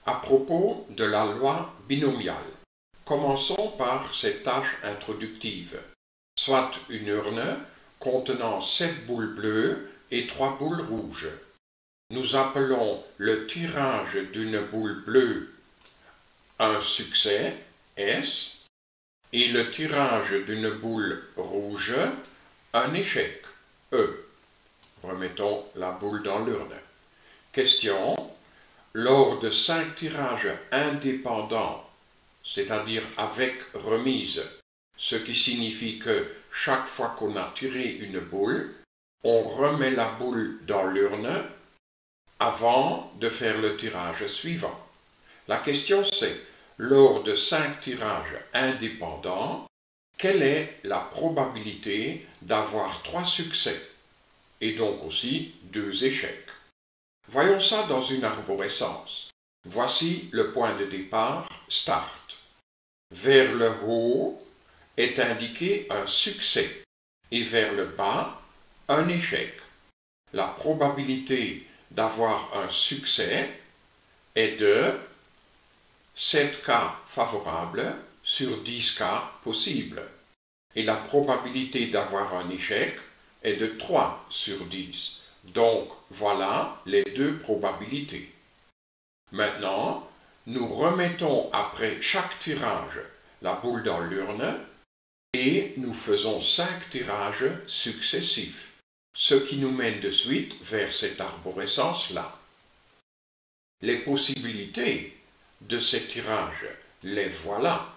À propos de la loi binomiale, commençons par cette tâche introductive, soit une urne contenant 7 boules bleues et 3 boules rouges. Nous appelons le tirage d'une boule bleue un succès, S, et le tirage d'une boule rouge un échec, E. Remettons la boule dans l'urne. Question. Lors de 5 tirages indépendants, c'est-à-dire avec remise, ce qui signifie que chaque fois qu'on a tiré une boule, on remet la boule dans l'urne avant de faire le tirage suivant. La question c'est, lors de 5 tirages indépendants, quelle est la probabilité d'avoir 3 succès et donc aussi 2 échecs? Voyons ça dans une arborescence. Voici le point de départ, start. Vers le haut est indiqué un succès et vers le bas un échec. La probabilité d'avoir un succès est de 7 cas favorables sur 10 cas possibles. Et la probabilité d'avoir un échec est de 3 sur 10. Donc, voilà les deux probabilités. Maintenant, nous remettons après chaque tirage la boule dans l'urne et nous faisons 5 tirages successifs, ce qui nous mène de suite vers cette arborescence-là. Les possibilités de ces tirages, les voilà.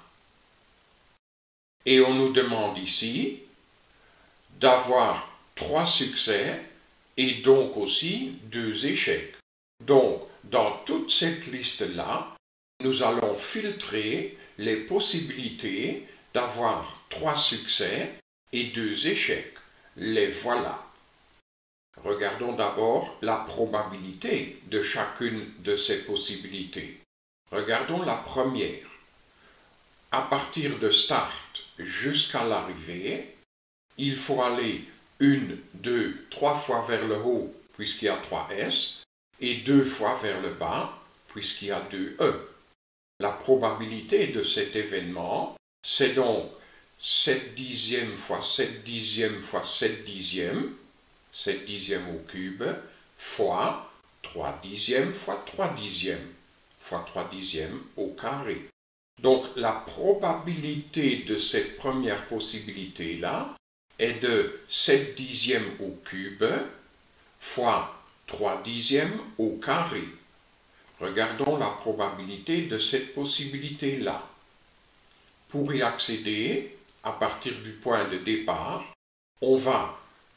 Et on nous demande ici d'avoir 3 succès et donc aussi 2 échecs. Donc, dans toute cette liste-là, nous allons filtrer les possibilités d'avoir 3 succès et 2 échecs. Les voilà. Regardons d'abord la probabilité de chacune de ces possibilités. Regardons la première. À partir de start jusqu'à l'arrivée, il faut aller 1, 2, 3 fois vers le haut puisqu'il y a 3 S et 2 fois vers le bas puisqu'il y a 2 E. La probabilité de cet événement, c'est donc 7 dixièmes fois 7 dixièmes fois 7 dixièmes, 7 dixièmes au cube, fois 3 dixièmes fois 3 dixièmes, fois 3 dixièmes au carré. Donc la probabilité de cette première possibilité-là est de 7 dixièmes au cube fois 3 dixièmes au carré. Regardons la probabilité de cette possibilité-là. Pour y accéder, à partir du point de départ, on va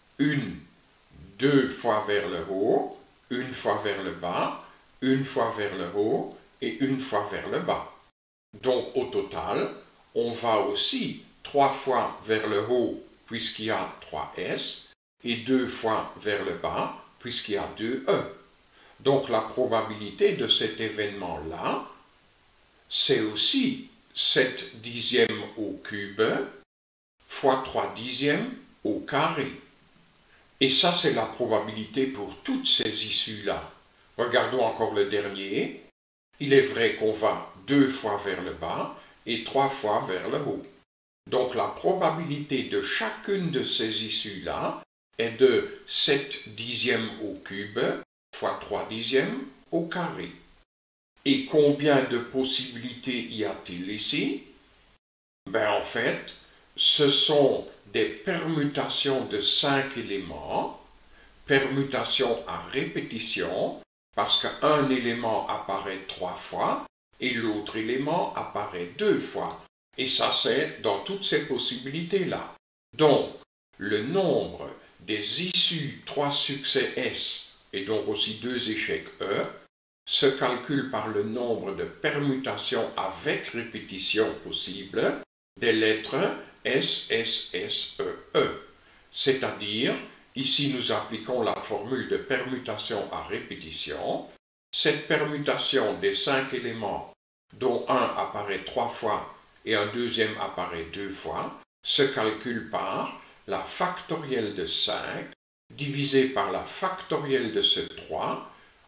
2 fois vers le haut, 1 fois vers le bas, 1 fois vers le haut et 1 fois vers le bas. Donc au total, on va aussi 3 fois vers le haut puisqu'il y a 3 S et 2 fois vers le bas puisqu'il y a 2 E. Donc la probabilité de cet événement-là, c'est aussi 7 dixièmes au cube fois 3 dixièmes au carré. Et ça, c'est la probabilité pour toutes ces issues-là. Regardons encore le dernier. Il est vrai qu'on va 2 fois vers le bas et 3 fois vers le haut. Donc la probabilité de chacune de ces issues-là est de 7 dixièmes au cube fois 3 dixièmes au carré. Et combien de possibilités y a-t-il ici? En fait, ce sont des permutations de 5 éléments, permutations à répétition, parce qu'un élément apparaît 3 fois et l'autre élément apparaît 2 fois. Et ça, c'est dans toutes ces possibilités-là. Donc, le nombre des issues 3 succès S et donc aussi 2 échecs E se calcule par le nombre de permutations avec répétition possible des lettres S, S, S, E, E. C'est-à-dire, ici nous appliquons la formule de permutation à répétition. Cette permutation des 5 éléments, dont un apparaît 3 fois et un deuxième apparaît 2 fois, se calcule par la factorielle de 5 divisé par la factorielle de ce 3,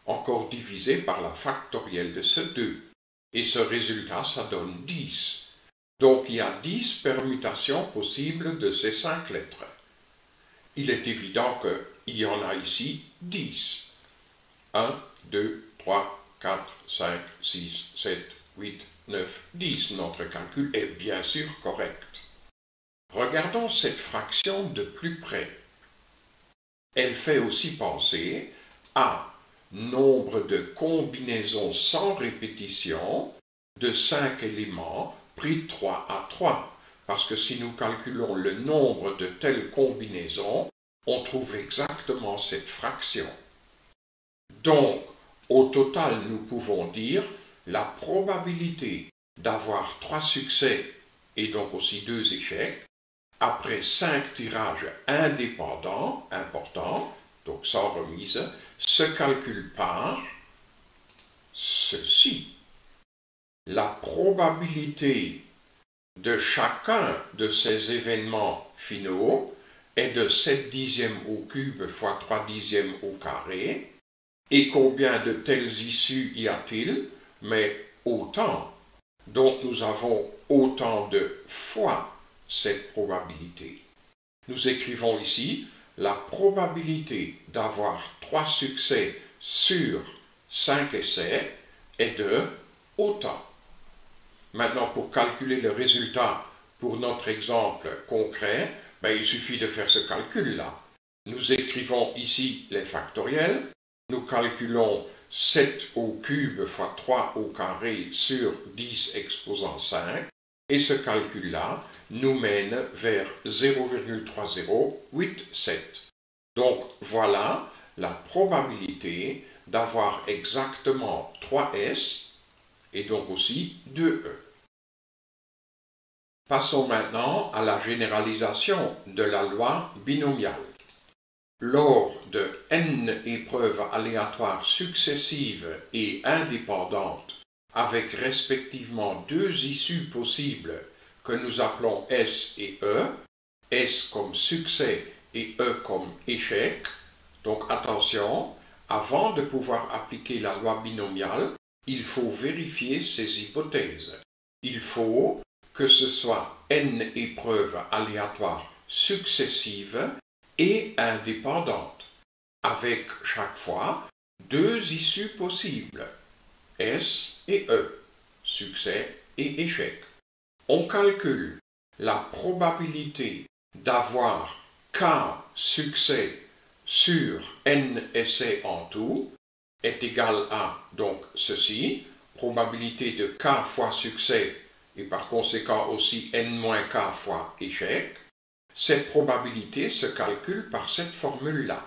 encore divisé par la factorielle de ce 2. Et ce résultat, ça donne 10. Donc il y a 10 permutations possibles de ces 5 lettres. Il est évident qu'il y en a ici 10. 1, 2, 3, 4, 5, 6, 7, 8, 9, 10. Notre calcul est bien sûr correct. Regardons cette fraction de plus près. Elle fait aussi penser à nombre de combinaisons sans répétition de 5 éléments pris 3 à 3. Parce que si nous calculons le nombre de telles combinaisons, on trouve exactement cette fraction. Donc, au total, nous pouvons dire la probabilité d'avoir 3 succès et donc aussi 2 échecs après 5 tirages indépendants, importants, donc sans remise, se calcule par ceci. La probabilité de chacun de ces événements finaux est de 7 dixièmes au cube fois 3 dixièmes au carré. Et combien de telles issues y a-t-il? Mais autant. Donc nous avons autant de fois cette probabilité. Nous écrivons ici la probabilité d'avoir 3 succès sur 5 essais est de autant. Maintenant, pour calculer le résultat pour notre exemple concret, il suffit de faire ce calcul-là. Nous écrivons ici les factoriels. Nous calculons 7 au cube fois 3 au carré sur 10 exposant 5. Et ce calcul-là nous mène vers 0,3087. Donc voilà la probabilité d'avoir exactement 3S et donc aussi 2E. Passons maintenant à la généralisation de la loi binomiale. Lors de n épreuves aléatoires successives et indépendantes avec respectivement 2 issues possibles que nous appelons S et E, S comme succès et E comme échec. Donc attention, avant de pouvoir appliquer la loi binomiale, il faut vérifier ces hypothèses. Il faut que ce soit n épreuves aléatoires successives et indépendantes, avec chaque fois 2 issues possibles, S et E, succès et échec. On calcule la probabilité d'avoir K succès sur n essais en tout est égale à, donc ceci, probabilité de K fois succès et par conséquent aussi n-K fois échec. Cette probabilité se calcule par cette formule-là.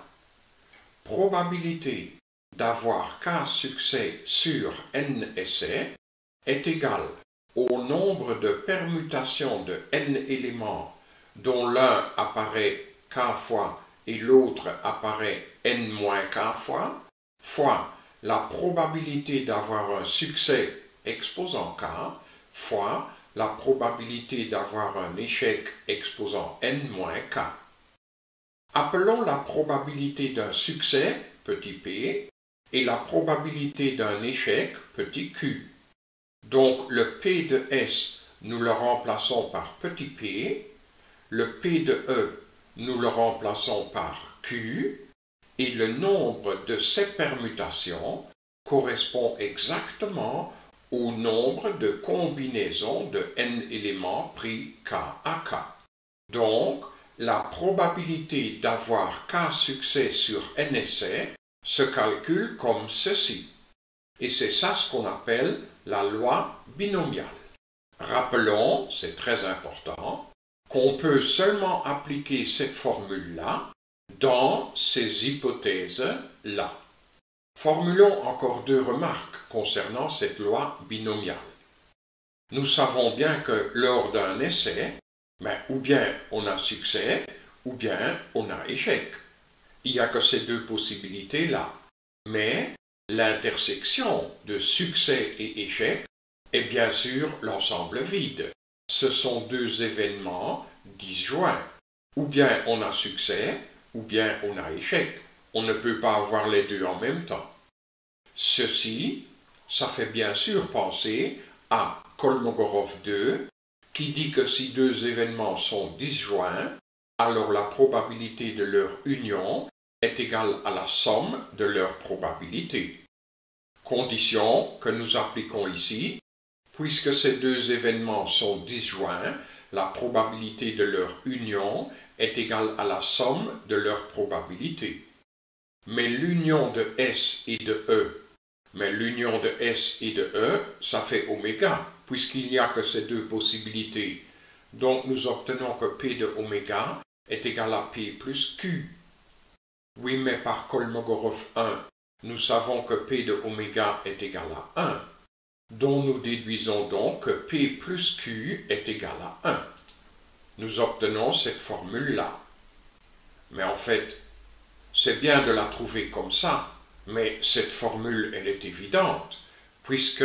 Probabilité d'avoir K succès sur n essais est égale au nombre de permutations de n éléments dont l'un apparaît K fois et l'autre apparaît n-K fois, fois la probabilité d'avoir un succès exposant K, fois la probabilité d'avoir un échec exposant n-K. Appelons la probabilité d'un succès, petit p, et la probabilité d'un échec, petit q. Donc le P de S, nous le remplaçons par petit p, le P de E, nous le remplaçons par Q, et le nombre de ces permutations correspond exactement au nombre de combinaisons de n éléments pris K à K. Donc, la probabilité d'avoir K succès sur n essais se calcule comme ceci. Et c'est ça ce qu'on appelle la loi binomiale. Rappelons, c'est très important, qu'on peut seulement appliquer cette formule-là dans ces hypothèses-là. Formulons encore 2 remarques concernant cette loi binomiale. Nous savons bien que lors d'un essai, ou bien on a succès, ou bien on a échec. Il n'y a que ces 2 possibilités-là. Mais l'intersection de succès et échec est bien sûr l'ensemble vide. Ce sont 2 événements disjoints. Ou bien on a succès, ou bien on a échec. On ne peut pas avoir les 2 en même temps. Ceci, ça fait bien sûr penser à Kolmogorov 2, qui dit que si deux événements sont disjoints, alors la probabilité de leur union est égale à la somme de leurs probabilités. Condition que nous appliquons ici, puisque ces deux événements sont disjoints, la probabilité de leur union est égale à la somme de leurs probabilités. Mais l'union de S et de E, ça fait oméga, puisqu'il n'y a que ces deux possibilités. Donc nous obtenons que P de oméga est égal à P plus Q. Oui, mais par Kolmogorov 1, nous savons que P de oméga est égal à 1, dont nous déduisons donc que P plus Q est égal à 1. Nous obtenons cette formule-là. Mais en fait, c'est bien de la trouver comme ça, mais cette formule, elle est évidente, puisque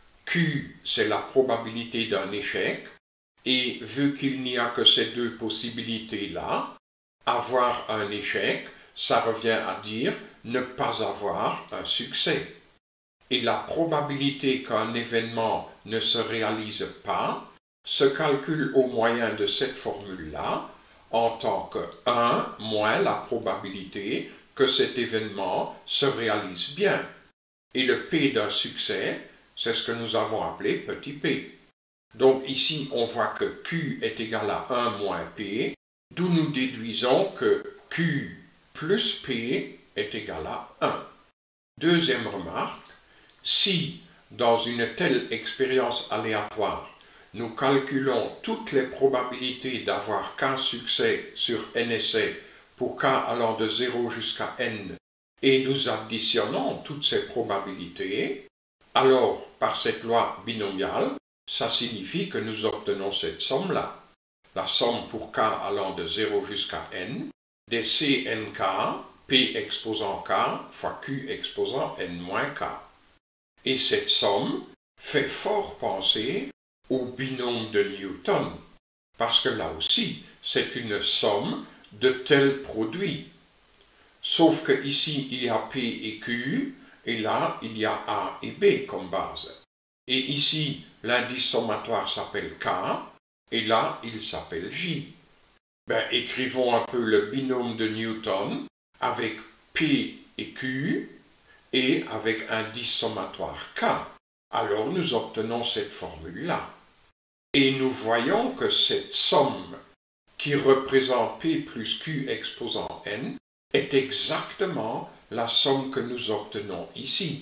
Q, c'est la probabilité d'un échec, et vu qu'il n'y a que ces deux possibilités-là, avoir un échec, ça revient à dire ne pas avoir un succès. Et la probabilité qu'un événement ne se réalise pas se calcule au moyen de cette formule-là, en tant que 1 moins la probabilité que cet événement se réalise bien. Et le P d'un succès, c'est ce que nous avons appelé petit p. Donc ici, on voit que Q est égal à 1 moins P, d'où nous déduisons que Q plus P est égal à 1. Deuxième remarque, si, dans une telle expérience aléatoire, nous calculons toutes les probabilités d'avoir qu'un succès sur n essais pour k allant de 0 jusqu'à n, et nous additionnons toutes ces probabilités, alors, par cette loi binomiale, ça signifie que nous obtenons cette somme-là. La somme pour k allant de 0 jusqu'à n, des Cnk, P exposant k, fois Q exposant n moins k. Et cette somme fait fort penser au binôme de Newton, parce que là aussi, c'est une somme de tels produits. Sauf que ici, il y a P et Q, et là, il y a A et B comme base. Et ici, l'indice sommatoire s'appelle K, et là, il s'appelle J. Écrivons un peu le binôme de Newton avec P et Q, et avec indice sommatoire K. Alors nous obtenons cette formule-là. Et nous voyons que cette somme qui représente P plus Q exposant n est exactement la somme que nous obtenons ici.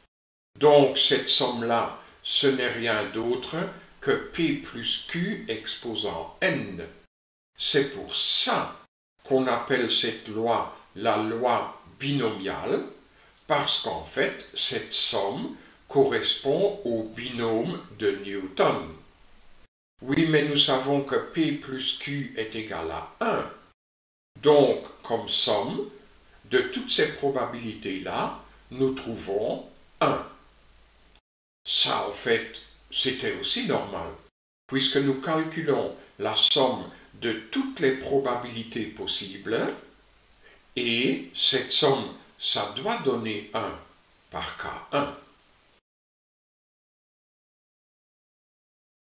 Donc cette somme-là, ce n'est rien d'autre que P plus Q exposant n. C'est pour ça qu'on appelle cette loi la loi binomiale, parce qu'en fait, cette somme correspond au binôme de Newton. Oui, mais nous savons que P plus Q est égal à 1. Donc, comme somme, de toutes ces probabilités-là, nous trouvons 1. Ça, en fait, c'était aussi normal, puisque nous calculons la somme de toutes les probabilités possibles, et cette somme, ça doit donner 1 par K1.